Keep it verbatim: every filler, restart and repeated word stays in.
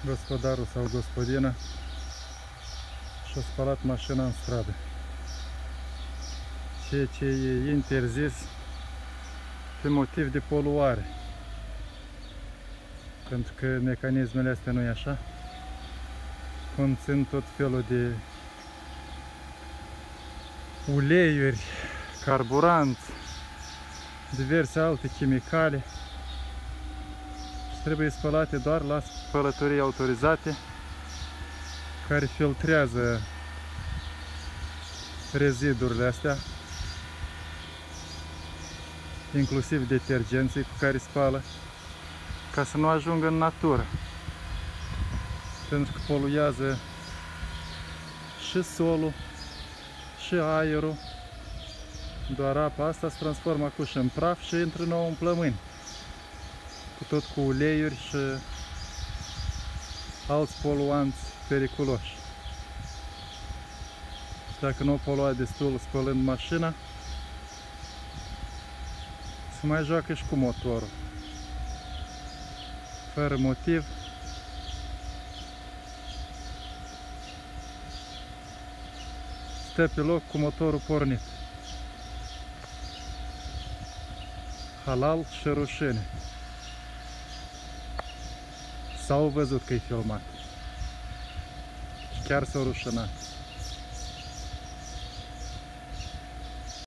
gospodarul sau gospodina și-a spălat mașina în stradă. Ceea ce e interzis pe motiv de poluare. Pentru că mecanismele astea nu e așa. Conțin tot felul de uleiuri, carburanți, diverse alte chimicale și trebuie spălate doar la spălătorii autorizate care filtrează rezidurile astea, inclusiv detergenții cu care spală, ca să nu ajungă în natură, pentru că poluează și solul și aerul. Doar apa asta se transformă acum și în praf și intră nou în plămâni, cu tot cu uleiuri și alți poluanți periculoși. Și dacă nu o polua destul spălând mașina, se mai joacă și cu motorul. Fără motiv. Stă pe loc cu motorul pornit. Halal și rușine. S-au văzut că e filmat. Și chiar s-au rușinat.